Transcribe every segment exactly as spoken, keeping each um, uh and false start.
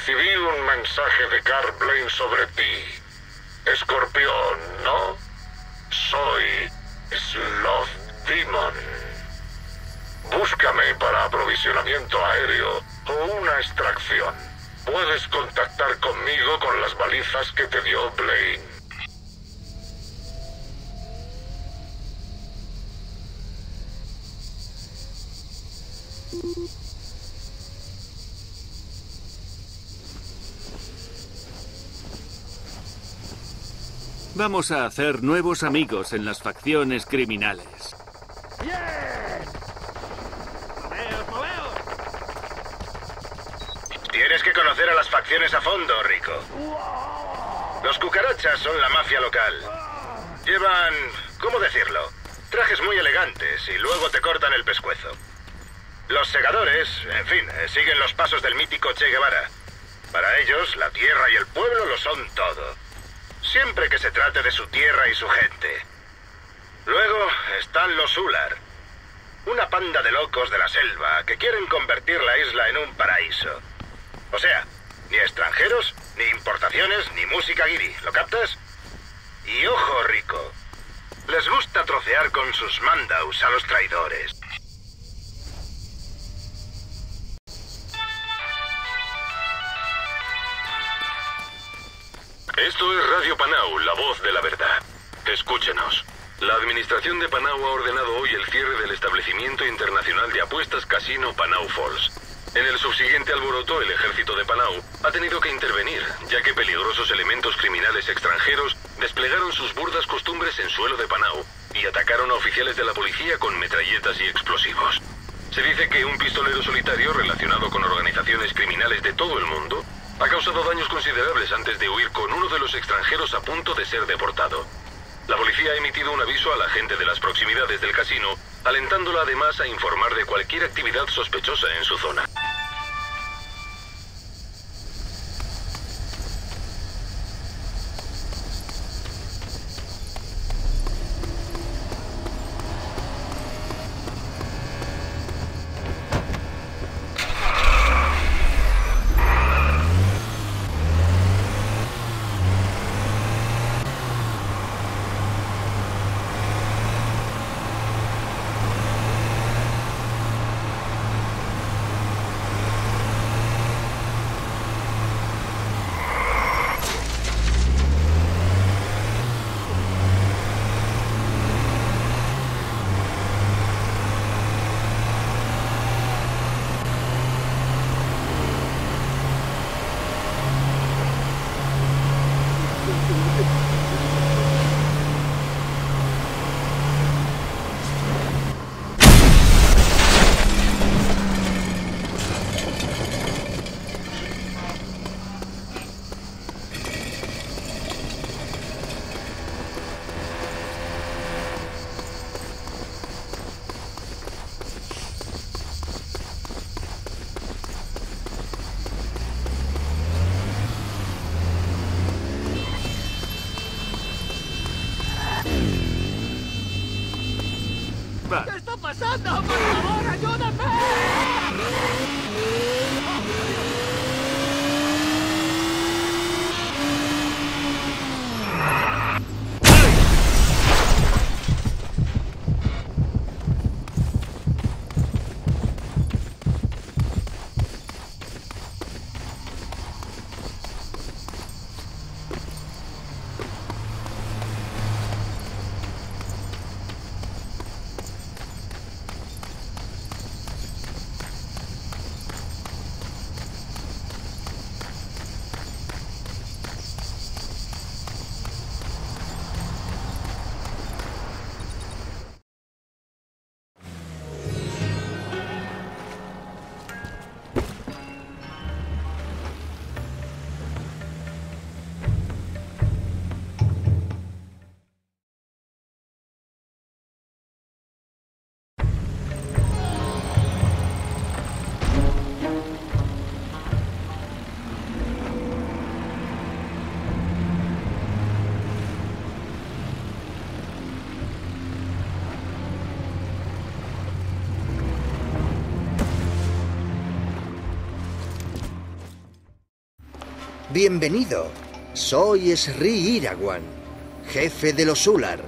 Recibí un mensaje de Carl Blaine sobre ti. Escorpión, ¿no? Soy Sloth Demon. Búscame para aprovisionamiento aéreo o una extracción. Puedes contactar conmigo con las balizas que te dio Blaine. Vamos a hacer nuevos amigos en las facciones criminales. ¡Bien! ¡Moveos, moveos! Tienes que conocer a las facciones a fondo, Rico. Los cucarachas son la mafia local. Llevan, ¿cómo decirlo? Trajes muy elegantes y luego te cortan el pescuezo. Los segadores, en fin, siguen los pasos del mítico Che Guevara. Para ellos, la tierra y el pueblo lo son todo. Siempre que se trate de su tierra y su gente. Luego están los Ular. Una panda de locos de la selva que quieren convertir la isla en un paraíso. O sea, ni extranjeros, ni importaciones, ni música guiri. ¿Lo captas? Y ojo, Rico. Les gusta trocear con sus mandaus a los traidores. Esto es Radio Panau, la voz de la verdad. Escúchenos. La administración de Panau ha ordenado hoy el cierre del establecimiento internacional de apuestas Casino Panau Falls. En el subsiguiente alboroto, el ejército de Panau ha tenido que intervenir, ya que peligrosos elementos criminales extranjeros desplegaron sus burdas costumbres en suelo de Panau y atacaron a oficiales de la policía con metralletas y explosivos. Se dice que un pistolero solitario relacionado con organizaciones criminales de todo el mundo ha causado daños considerables antes de huir con uno de los extranjeros a punto de ser deportado. La policía ha emitido un aviso a la gente de las proximidades del casino, alentándola además a informar de cualquier actividad sospechosa en su zona. Bienvenido. Soy Sri Irawan, jefe de los Ular.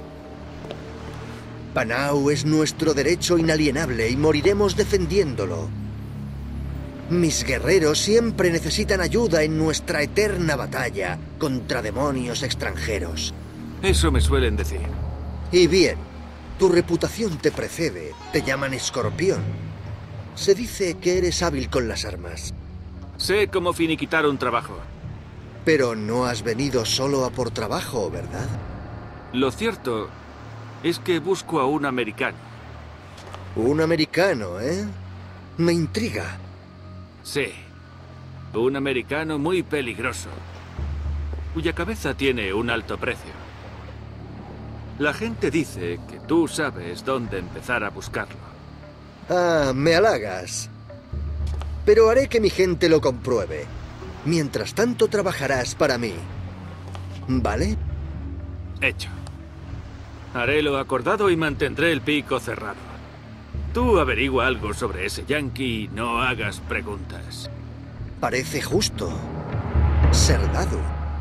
Panau es nuestro derecho inalienable y moriremos defendiéndolo. Mis guerreros siempre necesitan ayuda en nuestra eterna batalla contra demonios extranjeros. Eso me suelen decir. Y bien, tu reputación te precede. Te llaman Escorpión. Se dice que eres hábil con las armas. Sé cómo finiquitar un trabajo. Pero no has venido solo a por trabajo, ¿verdad? Lo cierto es que busco a un americano. Un americano, ¿eh? Me intriga. Sí. Un americano muy peligroso, cuya cabeza tiene un alto precio. La gente dice que tú sabes dónde empezar a buscarlo. Ah, me halagas. Pero haré que mi gente lo compruebe. Mientras tanto, trabajarás para mí. ¿Vale? Hecho. Haré lo acordado y mantendré el pico cerrado. Tú averigua algo sobre ese yankee y no hagas preguntas. Parece justo. Serdadu.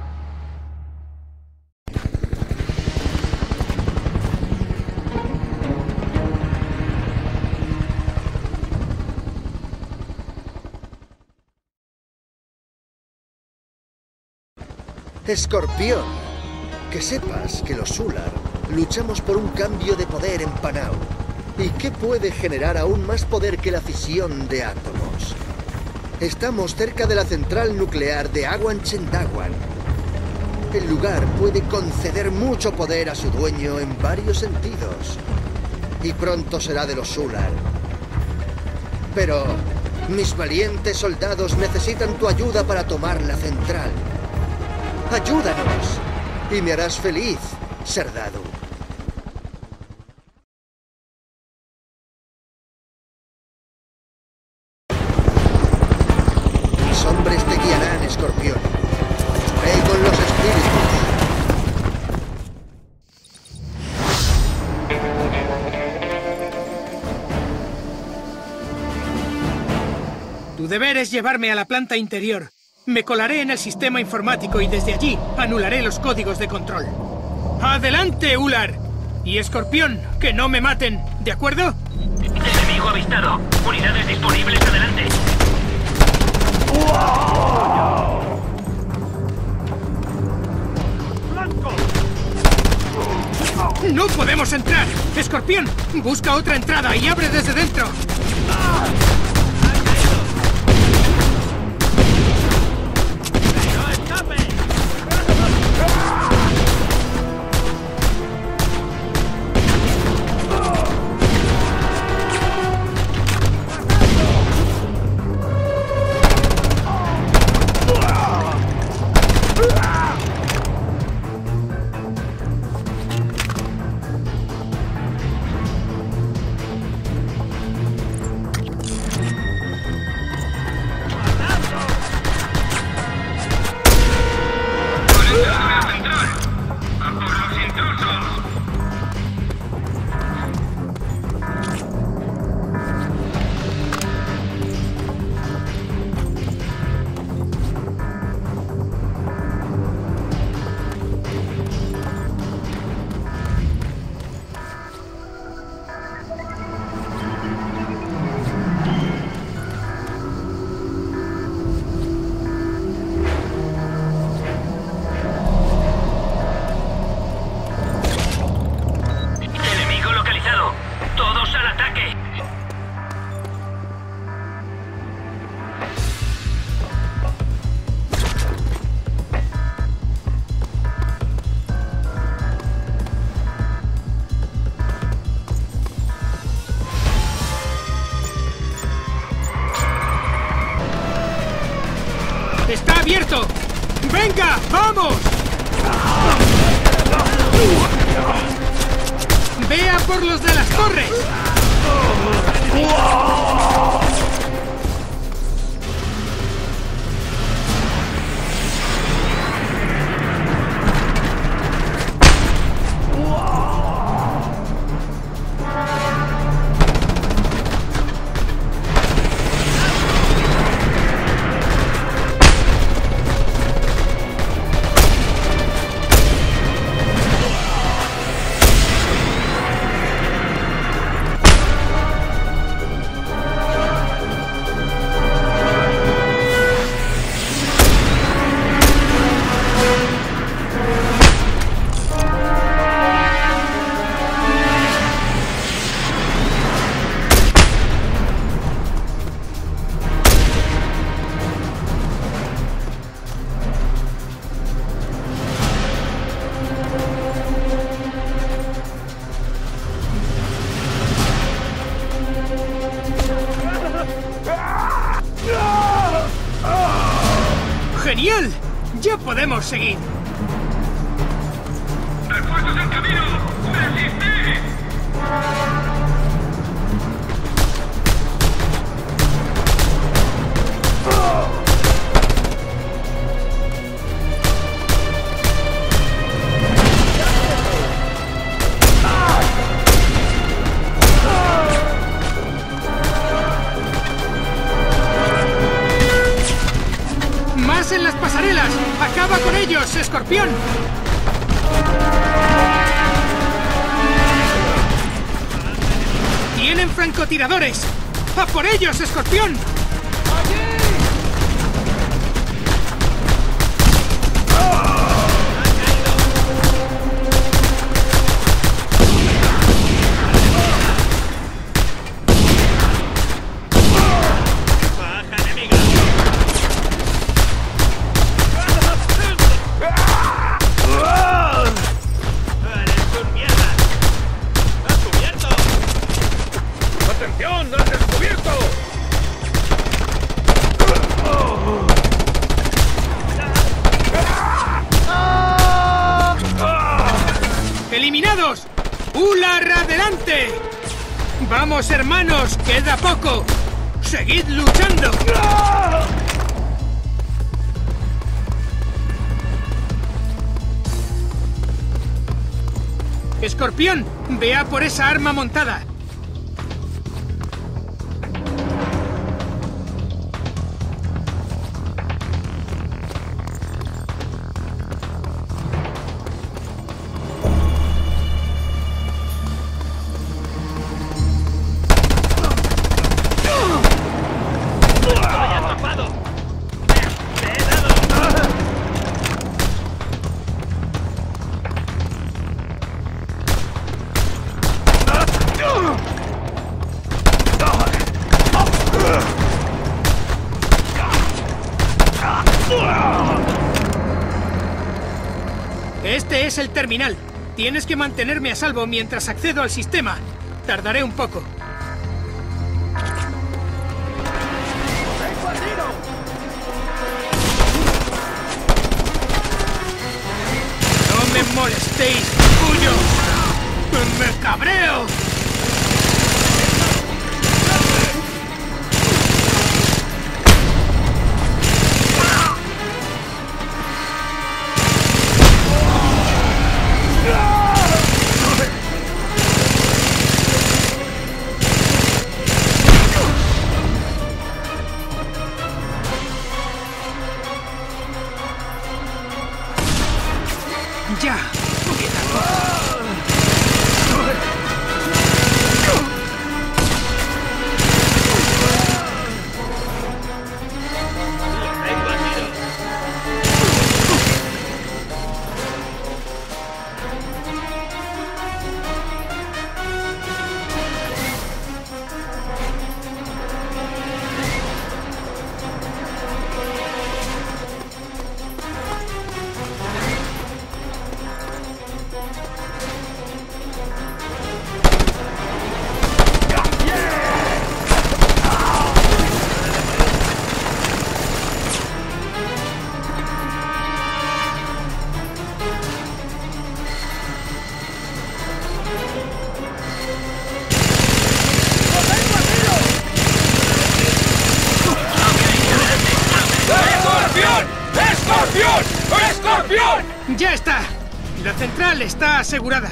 Escorpión, que sepas que los Ular luchamos por un cambio de poder en Panau. ¿Y qué puede generar aún más poder que la fisión de átomos? Estamos cerca de la central nuclear de Awan Chendawan. El lugar puede conceder mucho poder a su dueño en varios sentidos. Y pronto será de los Ular. Pero mis valientes soldados necesitan tu ayuda para tomar la central. ¡Ayúdanos! Y me harás feliz, Serdadu. Mis hombres te guiarán, Escorpión. Ve con los espíritus. Tu deber es llevarme a la planta interior. Me colaré en el sistema informático y desde allí anularé los códigos de control. ¡Adelante, Ular! Y Escorpión, que no me maten, ¿de acuerdo? Enemigo avistado. Unidades disponibles, adelante. ¡No podemos entrar! Escorpión, busca otra entrada y abre desde dentro. ¡Está abierto! ¡Venga, vamos! ¡Vea por los de las torres! ¡Genial! ¡Ya podemos seguir! ¡Refuerzos en camino! ¡Resiste! ¡Más en las pasarelas! ¡Acaba con ellos, Escorpión! ¡Tienen francotiradores! ¡A por ellos, Escorpión! ¡Atención! ¡Han descubierto! ¡Eliminados! ¡Ular adelante! ¡Vamos, hermanos! ¡Queda poco! ¡Seguid luchando! Escorpión, ve a por esa arma montada. Este es el terminal. Tienes que mantenerme a salvo mientras accedo al sistema. Tardaré un poco. ¡No me molestéis, capullos! ¡Me cabreo! ¡Ya! ¡Escorpión! ¡Escorpión! ¡Ya está! La central está asegurada.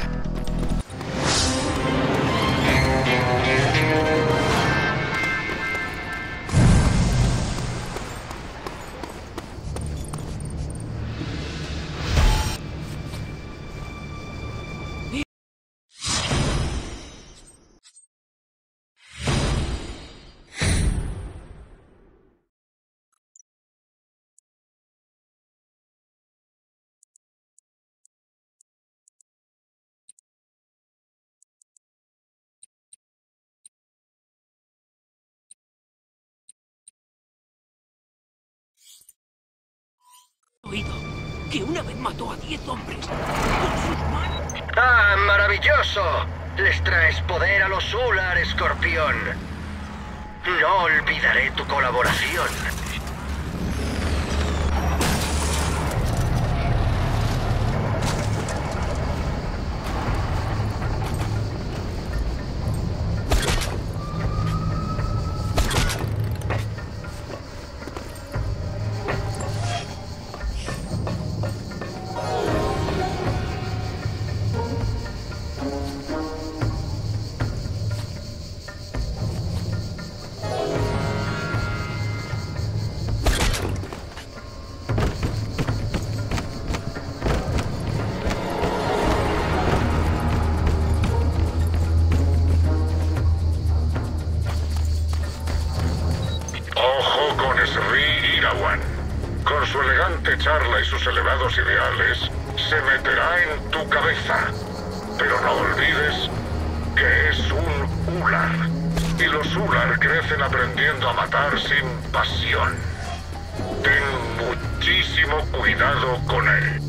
Oído que una vez mató a diez hombres con sus manos. ¡Ah, maravilloso! Les traes poder a los Ular, Escorpión. No olvidaré tu colaboración. con Sri Irawan. Con su elegante charla y sus elevados ideales, se meterá en tu cabeza. Pero no olvides que es un Ular. Y los Ular crecen aprendiendo a matar sin pasión. Ten muchísimo cuidado con él.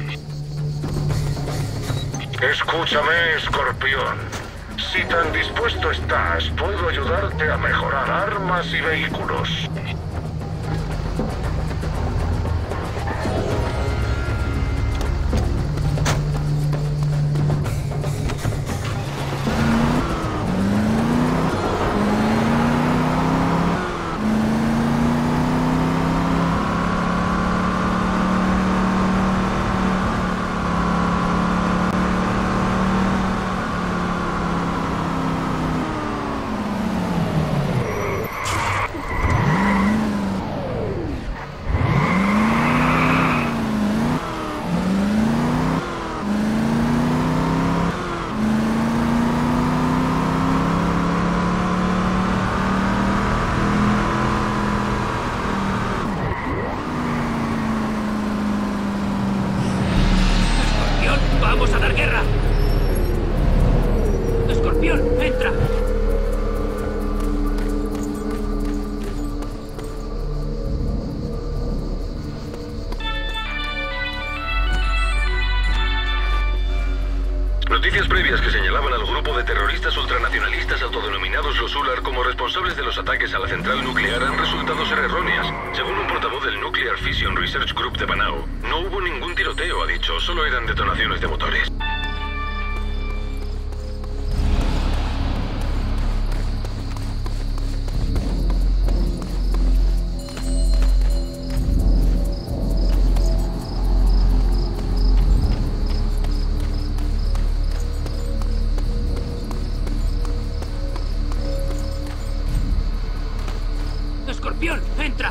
Escúchame, Escorpión. Si tan dispuesto estás, puedo ayudarte a mejorar armas y vehículos. ¡Vamos a dar guerra! ¡Escorpión, entra! Noticias previas que señalaban al grupo de terroristas ultranacionalistas autodenominados los Ular como responsables de los ataques a la central nuclear han resultado ser erróneas. Según un portavoz del Nuclear Fission Research Group de Panau, no hubo ningún tiroteo, ha dicho, solo eran detonaciones de motores. ¡Escorpión, entra!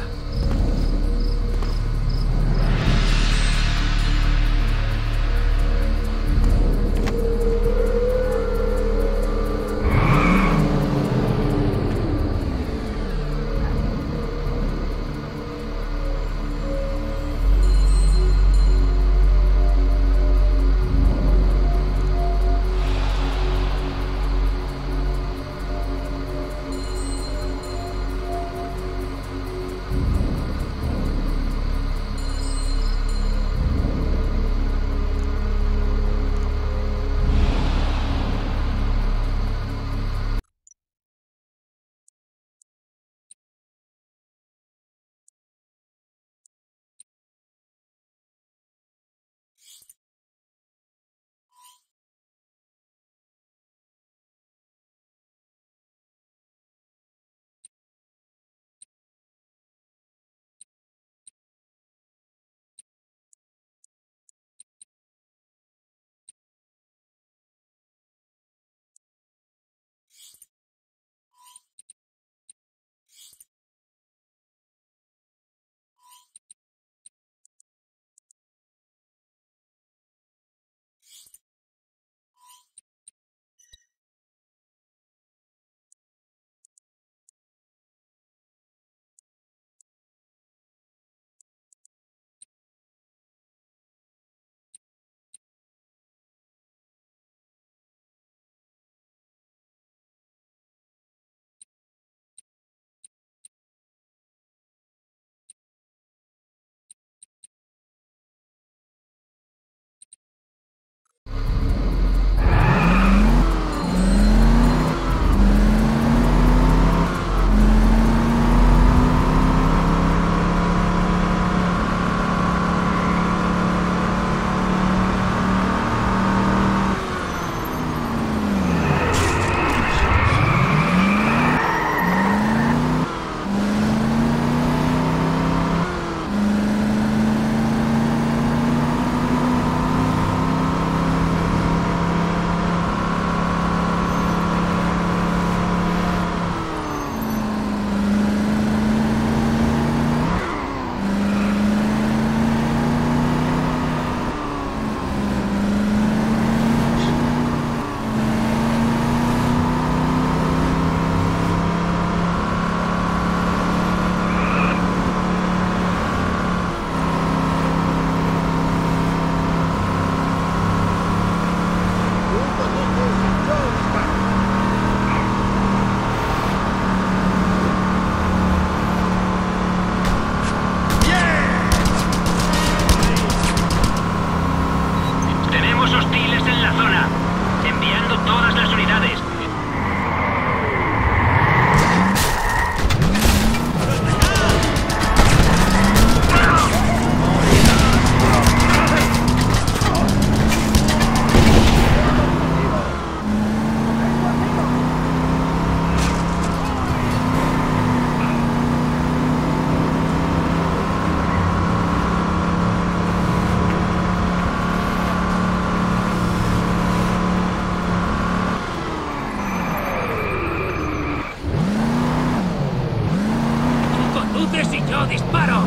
disparo!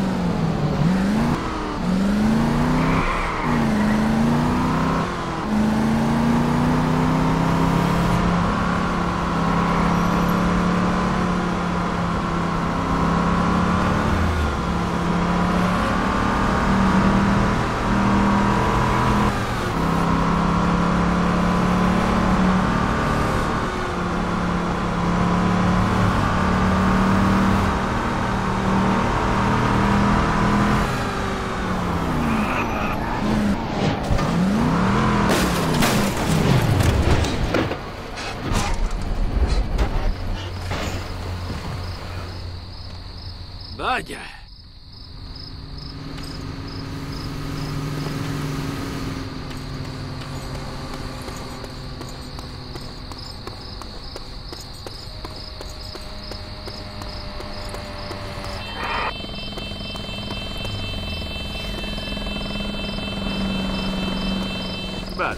Vaya. Vale.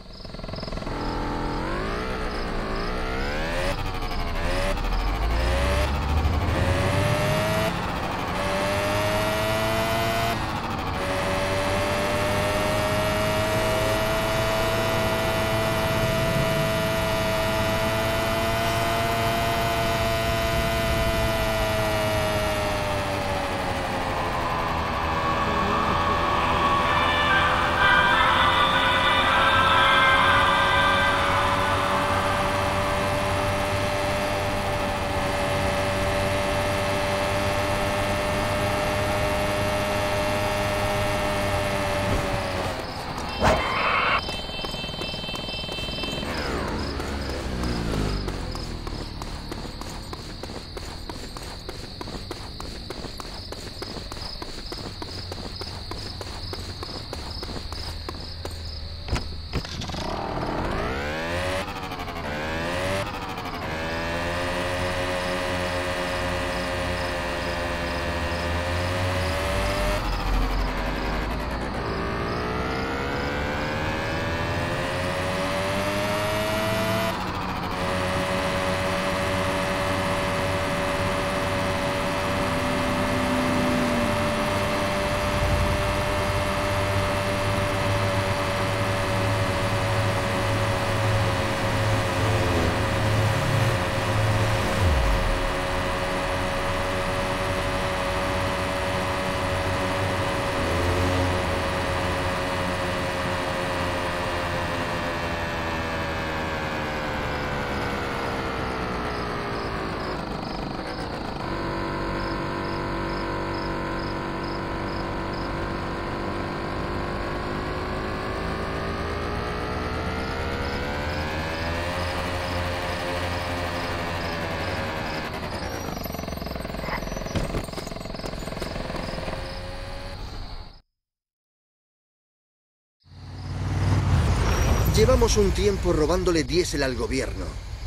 Llevamos un tiempo robándole diésel al gobierno.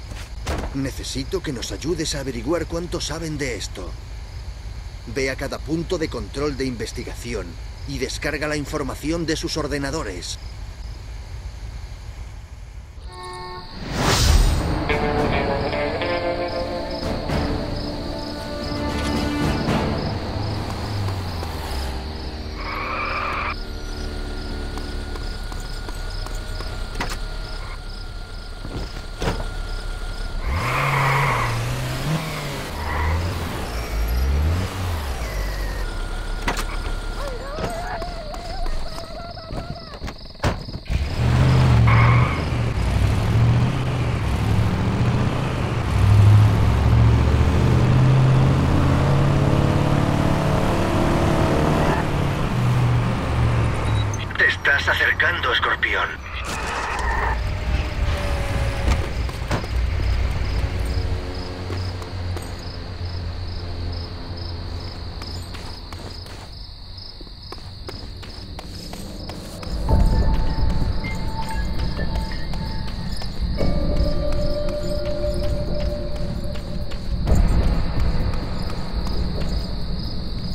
Necesito que nos ayudes a averiguar cuánto saben de esto. Ve a cada punto de control de investigación y descarga la información de sus ordenadores. Te estás acercando, Escorpión.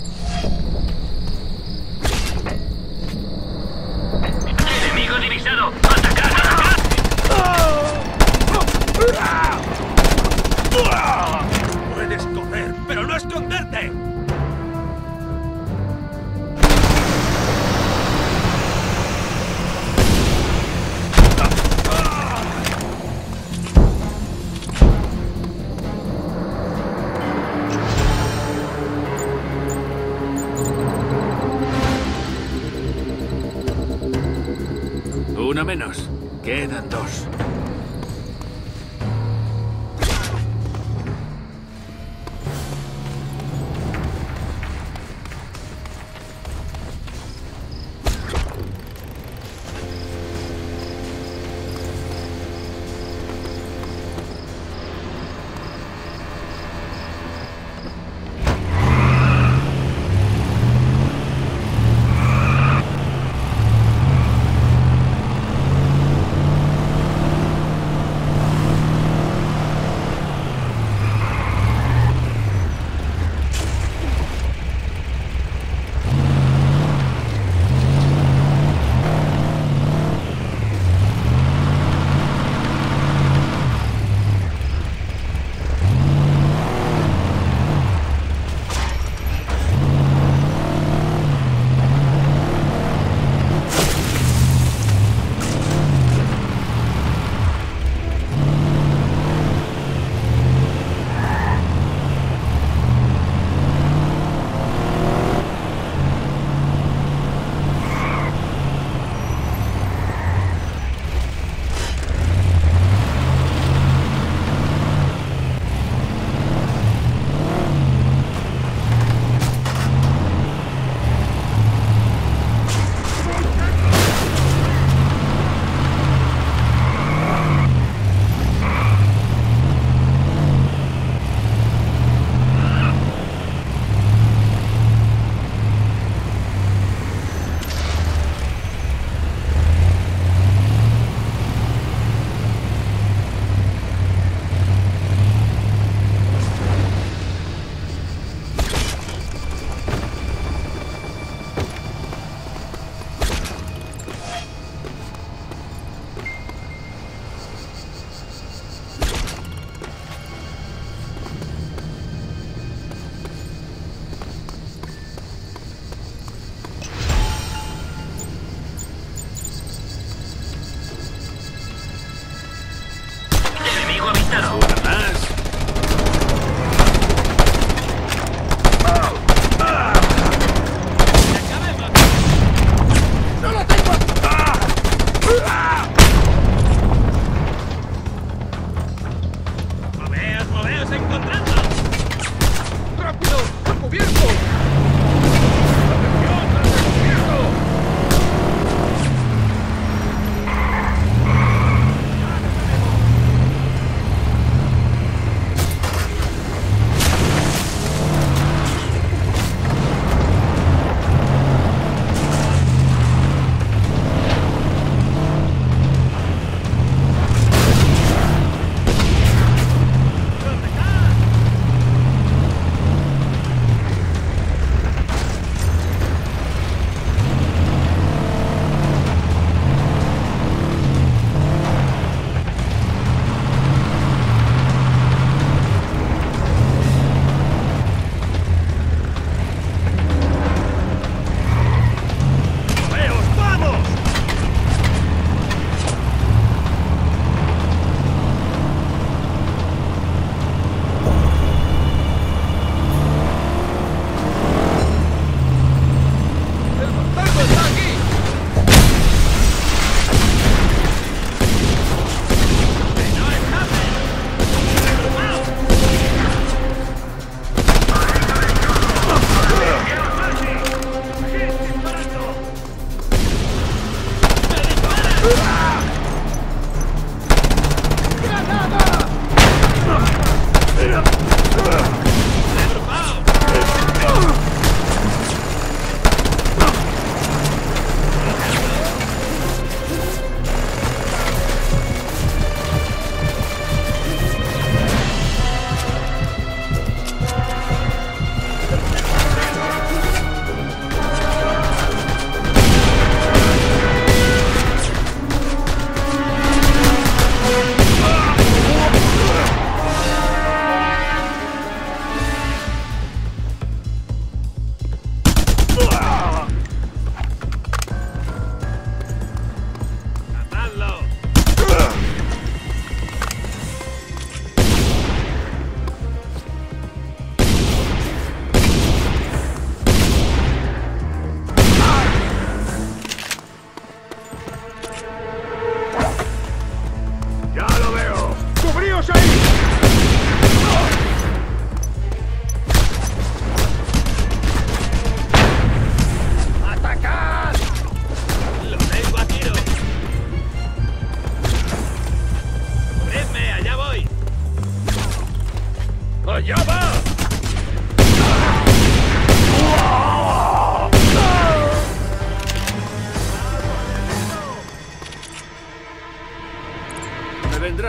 ¡Enemigo divisado! menos. Quedan dos.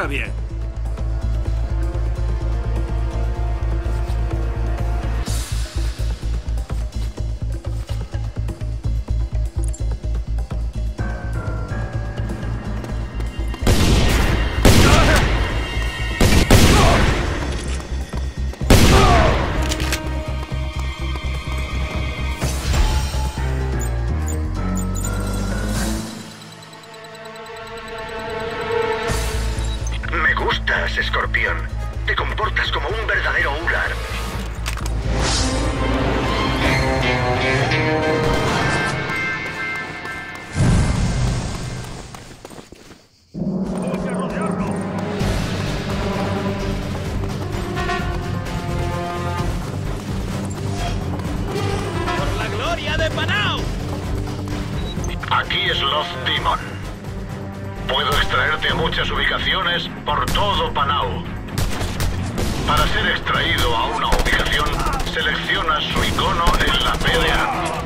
vendrá bien. Escorpión. Te comportas como un verdadero Ular. ¡Hay que rodearlo! ¡Por la gloria de Panau! Aquí es Lost Demon. Puedo extraerte a muchas ubicaciones por todo Panau. Para ser extraído a una ubicación, selecciona su icono en la P D A.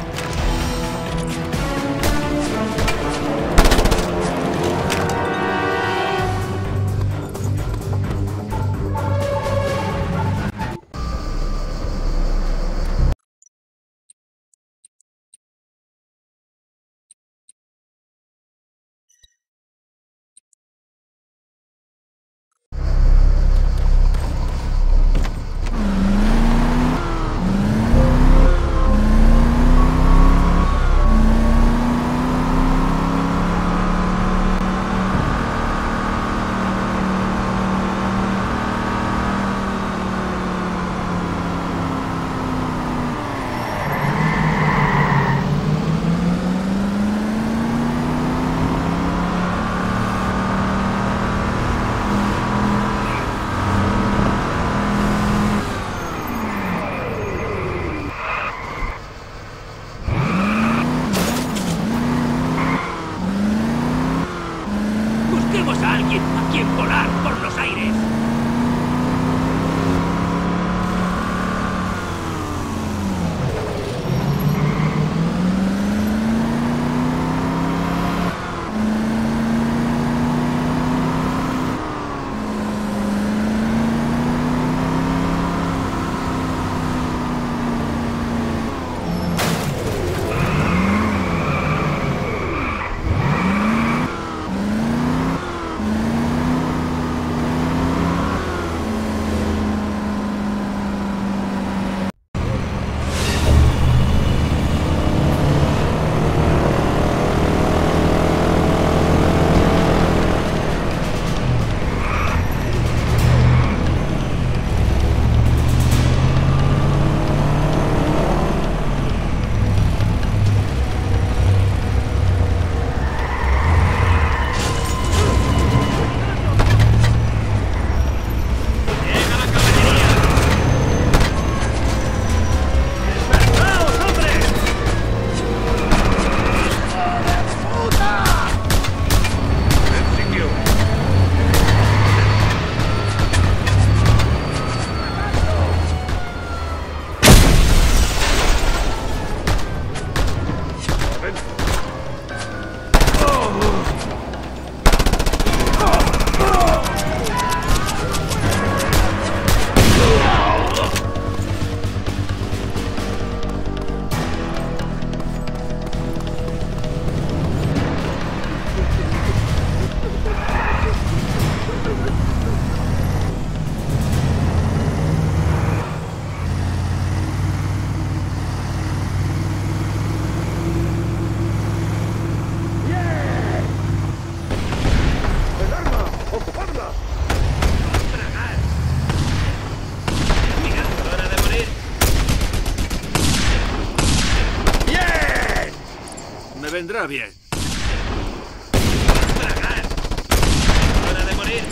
vendrá bien. ¡Tragar! ¡Hora de morir!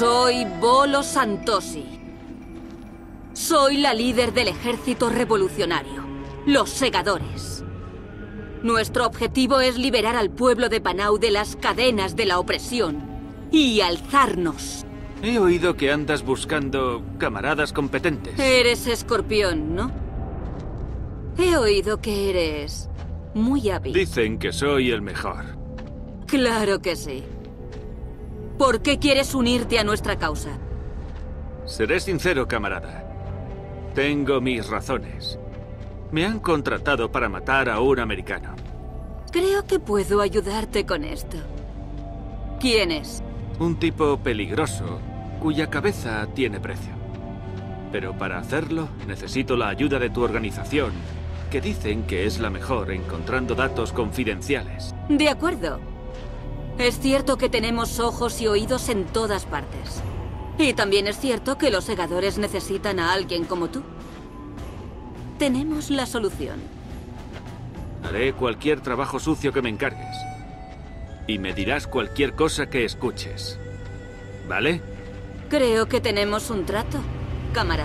Soy Volo Santosi. Soy la líder del ejército revolucionario, los Segadores. Nuestro objetivo es liberar al pueblo de Panau de las cadenas de la opresión y alzarnos. He oído que andas buscando camaradas competentes. Eres escorpión, ¿no? He oído que eres muy hábil. Dicen que soy el mejor. Claro que sí. ¿Por qué quieres unirte a nuestra causa? Seré sincero, camarada. Tengo mis razones. Me han contratado para matar a un americano. Creo que puedo ayudarte con esto. ¿Quién es? Un tipo peligroso, cuya cabeza tiene precio. Pero para hacerlo, necesito la ayuda de tu organización, que dicen que es la mejor encontrando datos confidenciales. De acuerdo. Es cierto que tenemos ojos y oídos en todas partes. Y también es cierto que los Segadores necesitan a alguien como tú. Tenemos la solución. Haré cualquier trabajo sucio que me encargues. Y me dirás cualquier cosa que escuches. ¿Vale? Creo que tenemos un trato, camarada.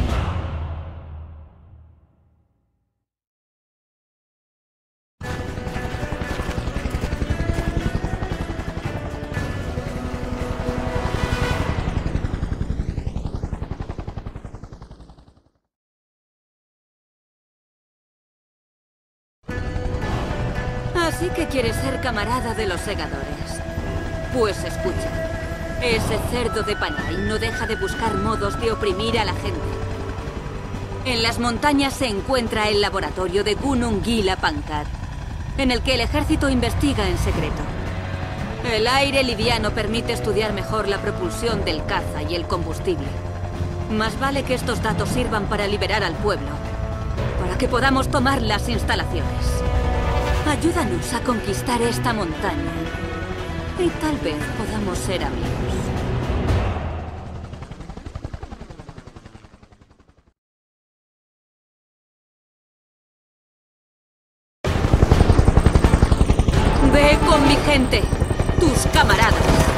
Así que quieres ser camarada de los Segadores. Pues escucha. Ese cerdo de Panay no deja de buscar modos de oprimir a la gente. En las montañas se encuentra el laboratorio de Gunungila Pankat, en el que el ejército investiga en secreto. El aire liviano permite estudiar mejor la propulsión del caza y el combustible. Más vale que estos datos sirvan para liberar al pueblo, para que podamos tomar las instalaciones. Ayúdanos a conquistar esta montaña y tal vez podamos ser amigos. Ve con mi gente, tus camaradas.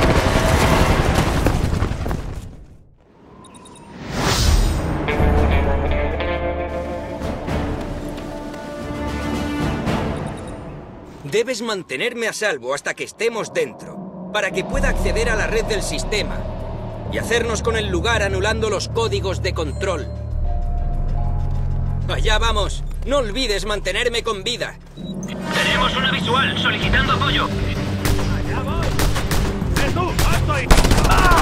Debes mantenerme a salvo hasta que estemos dentro, para que pueda acceder a la red del sistema y hacernos con el lugar anulando los códigos de control. Allá vamos. No olvides mantenerme con vida. Tenemos una visual solicitando apoyo. Allá voy. ¡Eh, tú! ¡Alto ahí! ¡Ah!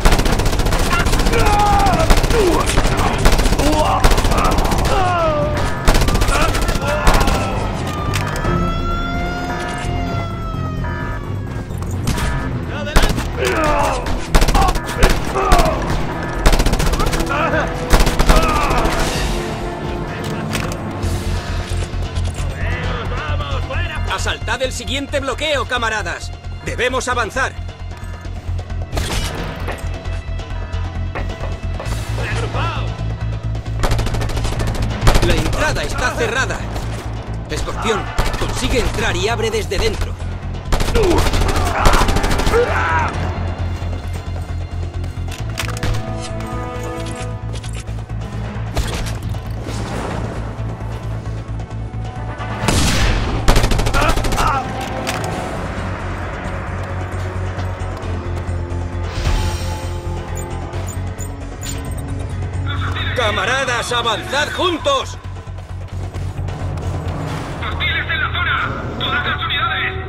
¡Asaltad el siguiente bloqueo, camaradas! ¡Debemos avanzar! La entrada está cerrada. Escorpión, consigue entrar y abre desde dentro. ¡Camaradas, avanzad juntos! ¡Hostiles en la zona! ¡Todas las unidades!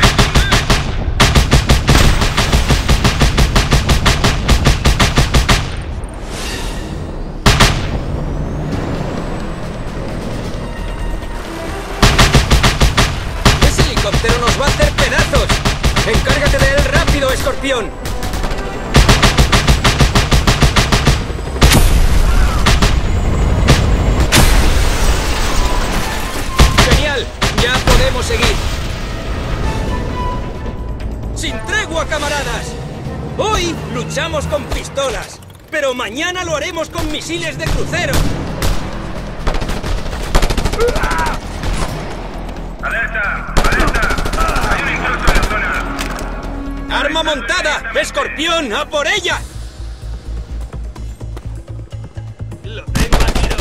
¡Ese helicóptero nos va a hacer pedazos! ¡Encárgate de él rápido, Escorpión! ¡Ya podemos seguir! ¡Sin tregua, camaradas! Hoy luchamos con pistolas, pero mañana lo haremos con misiles de crucero. ¡Alerta! ¡Alerta! ¡Hay un intruso en la zona! ¡Arma montada! ¡Escorpión, a por ella! ¡Lo tengo a tiro!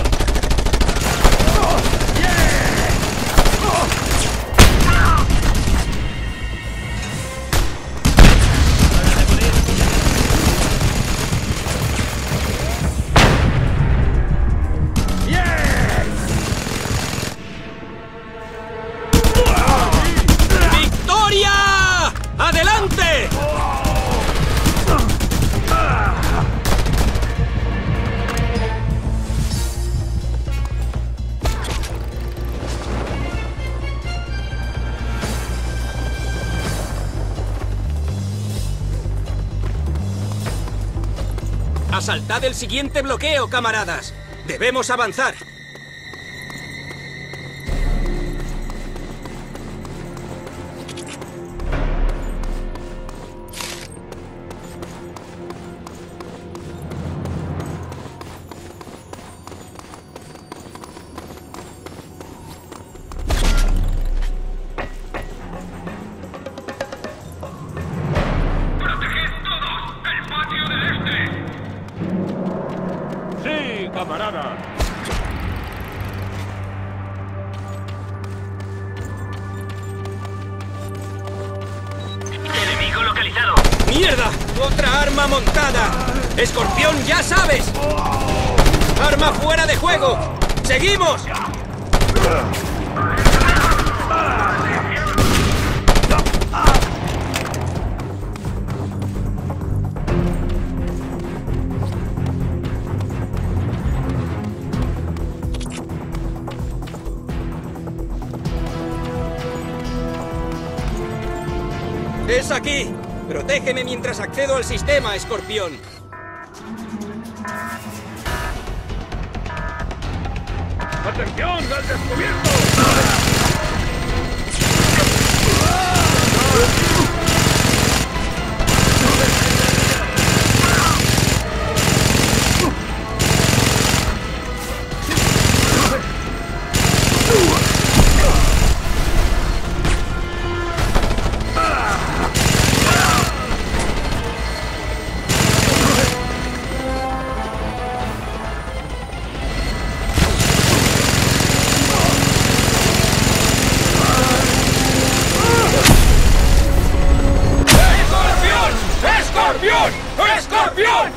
¡Victoria! ¡Adelante! Asaltad el siguiente bloqueo, camaradas. Debemos avanzar. camarada. Enemigo localizado. ¡Mierda! ¡Otra arma montada! ¡Escorpión, ya sabes! ¡Arma fuera de juego! ¡Seguimos! ¡Es aquí! Protégeme mientras accedo al sistema, Escorpión. ¡Atención! ¡Al descubierto! ¡Escorpión!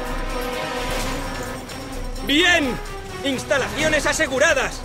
¡Bien! ¡Instalaciones aseguradas!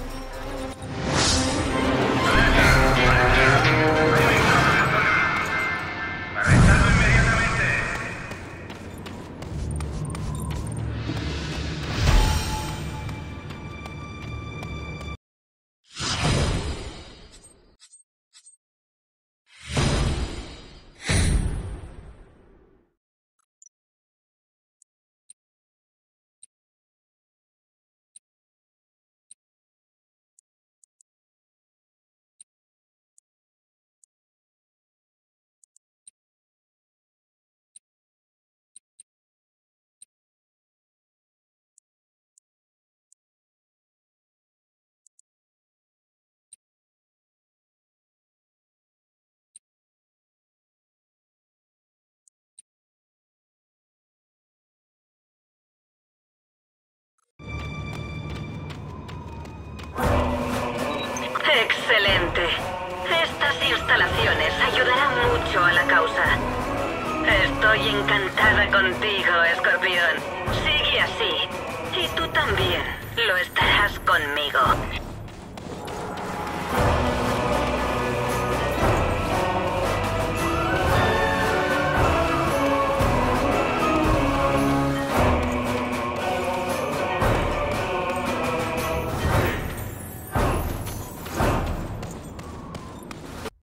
Excelente. Estas instalaciones ayudarán mucho a la causa. Estoy encantada contigo, Escorpión. Sigue así. Y tú también lo estarás conmigo.